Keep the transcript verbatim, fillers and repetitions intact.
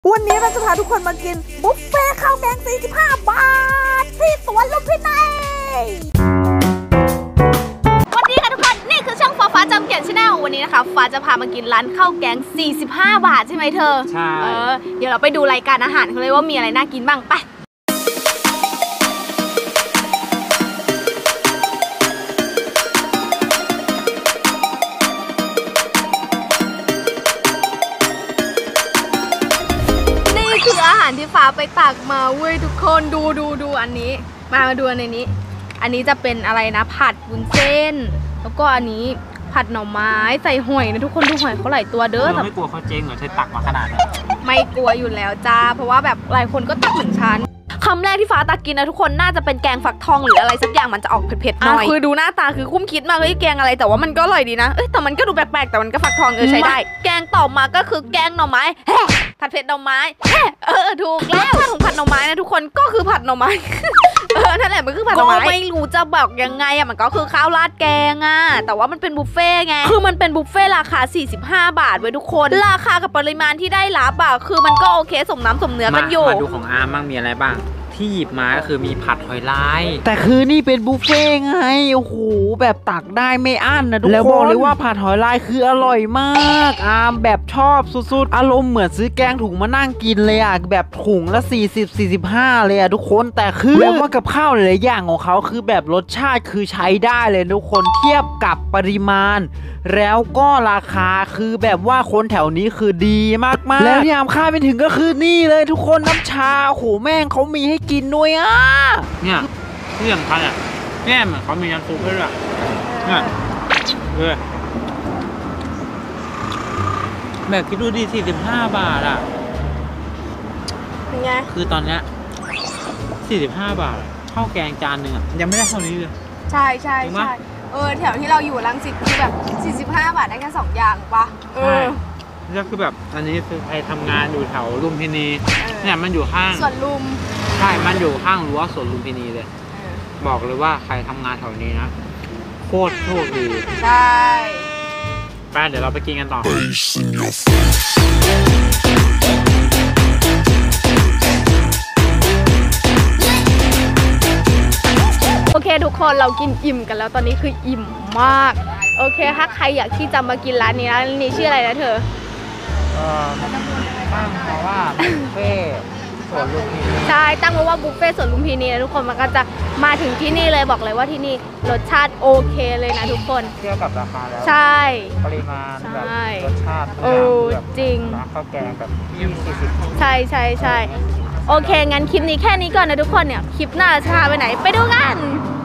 วันนี้เราจะพาทุกคนมากินบุฟเฟ่ข้าวแกงสี่สิบห้าบาทที่สวนลุมพินีวันนี้ค่ะทุกคนนี่คือช่องฟ้าฟ้าจำเกียรติชาแนลวันนี้นะคะฟ้าจะพามากินร้านข้าวแกงสี่สิบห้าบาทใช่ไหมเธอใช่เออเดี๋ยวเราไปดูรายการอาหารเขาเลยว่ามีอะไรน่ากินบ้างไปคืออาหารที่ฟ้าไปตักมาเว้ยทุกคนดูดูดูอันนี้มามาดูในนี้อันนี้จะเป็นอะไรนะผัดวุ้นเส้นแล้วก็อันนี้ผัดหน่อไม้ใส่หอยนะทุกคนดูหอยเขาหลายตัวเด้อแต่ไม่กลัวเขาเจ๊งเหรอเธอตักมาขนาดนั้นไม่กลัวอยู่แล้วจ้าเพราะว่าแบบหลายคนก็ตักเหมือนฉันคำแรกที่ฟ้าตักกินนะทุกคนน่าจะเป็นแกงฝักทองหรืออะไรสักอย่างมันจะออกเผ็ดๆหน่อยคือดูหน้าตาคือคุ้มคิดมากเลยแกงอะไรแต่ว่ามันก็อร่อยดีนะเอ้ยแต่มันก็ดูแปลกๆแต่มันก็ฝักทองเออใช้ได้แกงต่อมาก็คือแกงหน่อไม้ผัดเผ็ดหน่อไม้เออถูกแล้วรสชาติของผัดหน่อไม้นะทุกคนก็คือผัดหน่อไม้เออนั่นแหละมันคือผัดหน่อไม้ก็ไม่รู้จะบอกยังไงอ่ะมันก็คือข้าวราดแกงอ่ะแต่ว่ามันเป็นบุฟเฟ่ไงคือมันเป็นบุฟเฟ่ราคาสี่สิบห้าบาทเว้ยทุกคนราคากับปริมาณที่ได้รับอ่ะคือมันก็โอเคสมน้ำสมเนื้อกันอยู่มาดูของอาร์มบ้างมีอะไรบ้างที่หยิบมาก็คือมีผัดหอยลายแต่คือนี่เป็นบุฟเฟ่ไงโอ้โหแบบตักได้ไม่อั้นนะทุกคนแล้วบอกเลยว่าผัดหอยลายคืออร่อยมากอามแบบชอบสุดๆอารมณ์เหมือนซื้อแกงถุงมานั่งกินเลยอ่ะแบบถุงละสี่สิบ สี่สิบห้าเลยอ่ะทุกคนแต่คือแบบว่ากับข้าวหลายๆอย่างของเขาคือแบบรสชาติคือใช้ได้เลยทุกคนเทียบกับปริมาณแล้วก็ราคาคือแบบว่าคนแถวนี้คือดีมากๆแล้วที่อามคาดไม่ถึงก็คือนี่เลยทุกคนน้ำชาโอ้โหแม่งเขามีให้กินด้วยอ่ะเนี่ยที่สำคัญอ่ะแม่เหมือนเขามีน้ำซุปด้วยอ่ะเนี่ยเลยแบบคิดดูดีสี่สิบห้าบาทอ่ะเป็นไงคือตอนเนี้ยสี่สิบห้าบาทข้าวแกงจานหนึ่งอ่ะยังไม่ได้เท่านี้เลยใช่ใช่ใช่เออแถวที่เราอยู่รังสิตคือแบบสี่สิบห้าบาทได้แค่สองอย่างปะเออแล้วคือแบบอันนี้คือใครทำงานอยู่แถวลุมพินีเนี่ยมันอยู่ข้างสวนลุมใช่มันอยู่ข้างรั้วสวนลุมพินีเลยบอกเลยว่าใครทำงานแถวนี้นะโคตรโชคดีใช่ไปเดี๋ยวเราไปกินกันต่อโอเคทุกคนเรากินอิ่มกันแล้วตอนนี้คืออิ่มมากโอเคถ้าใครอยากที่จะมากินร้านนี้ร้านนี้ชื่ออะไรนะเธอเอ่อตั้งเพราะว่าบุฟเฟ่สวนลุมพินีใช่ตั้งเพราะว่าบุฟเฟ่สวนลุมพินีนะทุกคนมันก็จะมาถึงที่นี่เลยบอกเลยว่าที่นี่รสชาติโอเคเลยนะทุกคนเทียบกับราคาแล้วใช่ปริมาณแบบรสชาติโอ้จริงข้าวแกงแบบยี่สิบสี่สิบใช่ใช่ใช่โอเคงั้นคลิปนี้แค่นี้ก่อนนะทุกคนเนี่ยคลิปหน้าจะพาไปไหนไปดูกัน